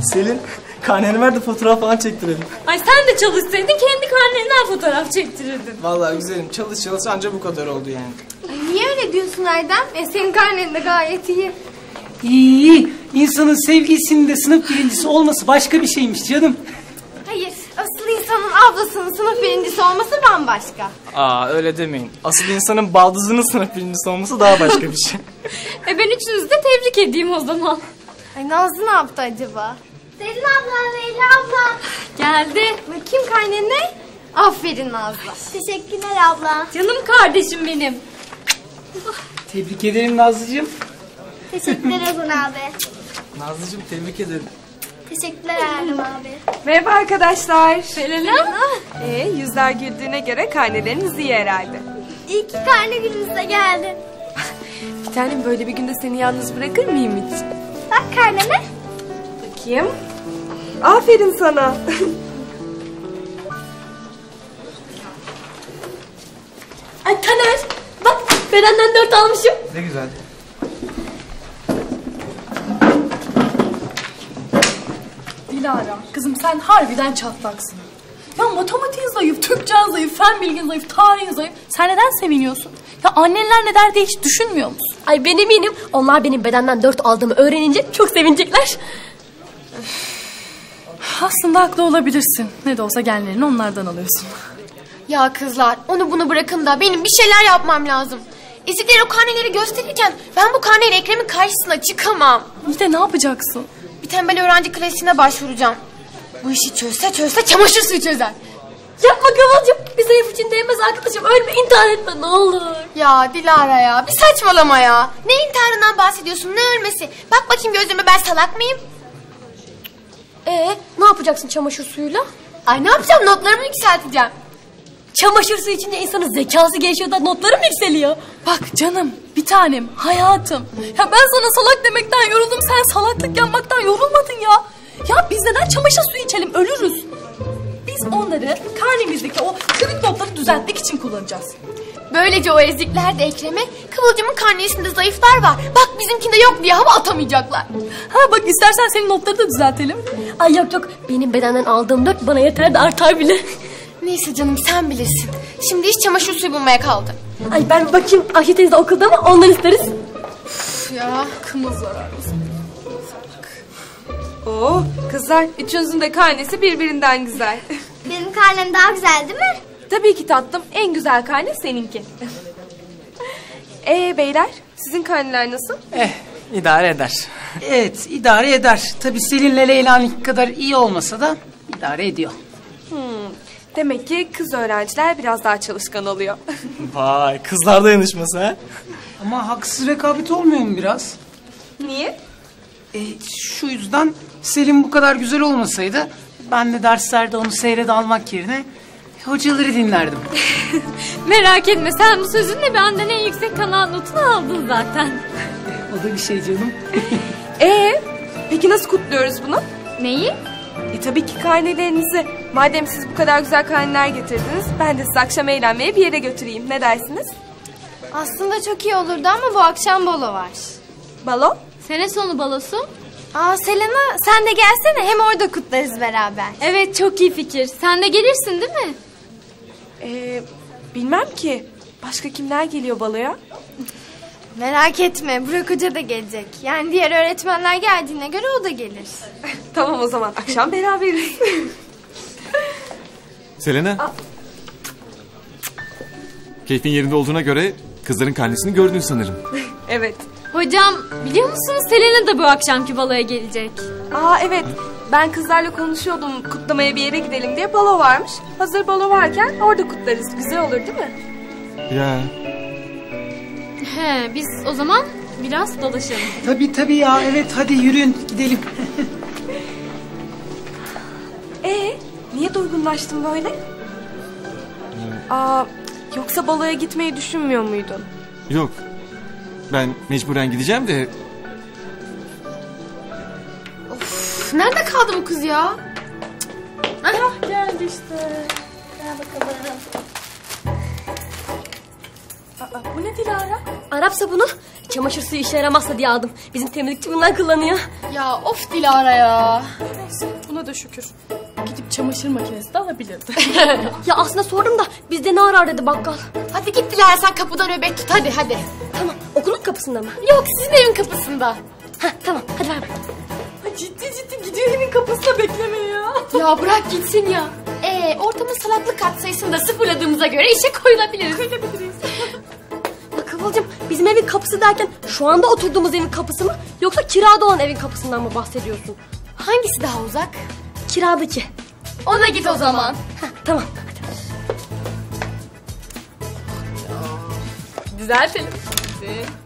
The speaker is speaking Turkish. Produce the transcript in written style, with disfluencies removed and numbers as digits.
Selin, karneni ver de fotoğraf falan çektirelim. Ay sen de çalışsaydın kendi karneninden fotoğraf çektirirdin. Vallahi güzelim, çalış anca bu kadar oldu yani. Ay niye öyle diyorsun Erdem? Senin karnen de gayet iyi. İyi. İnsanın sevgilisinin de sınıf birincisi olması başka bir şeymiş canım. Hayır, asıl insanın ablasının sınıf birincisi olması bambaşka. Aa öyle demeyin. Asıl insanın baldızının sınıf birincisi olması daha başka bir şey. Ben üçünüzü de tebrik edeyim o zaman. Ay Nazlı ne yaptı acaba? Selin abla, Leyla abla. Geldi. Bakayım karnene. Aferin Nazlı. Teşekkürler abla. Canım kardeşim benim. Tebrik ederim Nazlıcığım. Teşekkürler Ozan abi. Nazlıcığım tebrik ederim. Teşekkürler Erdem abi. Merhaba arkadaşlar. Selena. Yüzler güldüğüne göre karneleriniz iyi herhalde. İyi ki karne günümüze geldin. Bir tanem böyle bir günde seni yalnız bırakır mıyım hiç? Bak karneme. Bakayım. Aferin sana. Ay Taner. Bak Beren'den 4 almışım. Ne güzel. Dilara, kızım sen harbiden çatlaksın. Ya matematiğin zayıf, Türkçen zayıf, fen bilgin zayıf, tarihin zayıf. Sen neden seviniyorsun? Ya annenler ne der diye hiç düşünmüyor musun? Ay ben eminim onlar benim bedenden 4 aldığımı öğrenince çok sevinecekler. Aslında haklı olabilirsin. Ne de olsa genlerini onlardan alıyorsun. Ya kızlar onu bunu bırakın da benim bir şeyler yapmam lazım. Ezikler o karneleri gösterirken ben bu karneyle Ekrem'in karşısına çıkamam. İyi de ne yapacaksın? Bir tembel öğrenci klasiğine başvuracağım. Bu işi çözse çamaşır suyu çözer. Yapma Kıvılcım. Bir zayıf için değmez arkadaşım. Ölme intihar etme ne olur. Ya Dilara ya bir saçmalama ya. Ne intiharından bahsediyorsun ne ölmesi? Bak bakayım gözüme ben salak mıyım? Ne yapacaksın çamaşır suyuyla? Ay ne yapacağım notlarımı yükselteceğim. Çamaşır suyu içince insanın zekası gelişiyor da notları mı yükseliyor? Bak canım, bir tanem, hayatım. Ya ben sana salak demekten yoruldum. Sen salaklık yapmaktan yorulmadın ya. Ya biz neden çamaşır suyu içelim? Ölürüz. Biz onları karnemizdeki o kırık notları düzeltmek için kullanacağız. Böylece o ezikler de Ekrem'e Kıvılcım'ın karnesinde zayıflar var. Bak bizimkinde yok diye hava atamayacaklar. Ha bak istersen senin notları da düzeltelim. Ay yok benim bedenden aldığım 4 bana yeter de artar bile. Neyse canım sen bilirsin. Şimdi iş çamaşır suyu bulmaya kaldı. Ay ben bakayım Ayşe teyze okulda mı ondan isteriz. Ya. Kımız zararlı. Oo, kızlar üçünüzün de karnesi birbirinden güzel. Benim karnem daha güzel değil mi? Tabii ki tatlım. En güzel karne seninki. Beyler sizin karneler nasıl? İdare eder. Evet, idare eder. Tabii Selin'le Leyla'nınki kadar iyi olmasa da idare ediyor. Demek ki kız öğrenciler biraz daha çalışkan oluyor. Vay kızlar dayanışması ha. Ama haksız rekabet olmuyor mu biraz? Niye? Şu yüzden Selin bu kadar güzel olmasaydı ben de derslerde onu seyrede almak yerine hocaları dinlerdim. Merak etme sen bu sözünle benden en yüksek kanal notunu aldın zaten. O da bir şey canım. Peki nasıl kutluyoruz bunu? Neyi? Tabii ki karnelerinizi. Madem siz bu kadar güzel karneler getirdiniz, ben de sizi akşam eğlenmeye bir yere götüreyim. Ne dersiniz? Aslında çok iyi olurdu ama bu akşam balo var. Balo? Sene sonu balosu. Selena sen de gelsene hem orada kutlarız beraber. Evet çok iyi fikir. Sen de gelirsin değil mi? Bilmem ki. Başka kimler geliyor baloya? Merak etme Burak Hoca da gelecek. Yani diğer öğretmenler geldiğine göre o da gelir. Tamam o zaman akşam beraberiz. Selena. Keyfin yerinde olduğuna göre kızların karnesini gördün sanırım. Evet. Hocam biliyor musunuz Selena da bu akşamki baloya gelecek. Evet. Ben kızlarla konuşuyordum kutlamaya bir yere gidelim diye balo varmış. Hazır balo varken orada kutlarız. Güzel olur değil mi? Ya. Biz o zaman biraz dolaşalım. Tabii ya, evet hadi yürüyün gidelim. Niye durgunlaştın böyle? Yoksa baloya gitmeyi düşünmüyor muydun? Yok. Ben mecburen gideceğim de. Nerede kaldı bu kız ya? Geldi işte. Gel bakalım. Bu ne Dilara? Arap sabunu çamaşır suyu işe yaramazsa diye aldım. Bizim temizlikçi bundan kullanıyor. Ya of Dilara ya. Neyse buna da şükür. Gidip çamaşır makinesi de alabilirdi. Ya aslında sordum da bizde ne arar dedi bakkal. Hadi git Dilara, sen kapıda nöbet tut, hadi. Tamam, okulun kapısında mı? Yok, sizin evin kapısında. Heh, tamam hadi ver. Ciddi gidiyor evin kapısında beklemeye ya. Ya bırak gitsin ya. Ortamın salaklık katsayısını da sıfırladığımıza göre işe koyulabiliriz. Ya Kıvılcım, bizim evin kapısı derken şu anda oturduğumuz evin kapısı mı? Yoksa kirada olan evin kapısından mı bahsediyorsun? Hangisi daha uzak? Kiradaki. Ona git o zaman. Heh, tamam. Düzeltelim.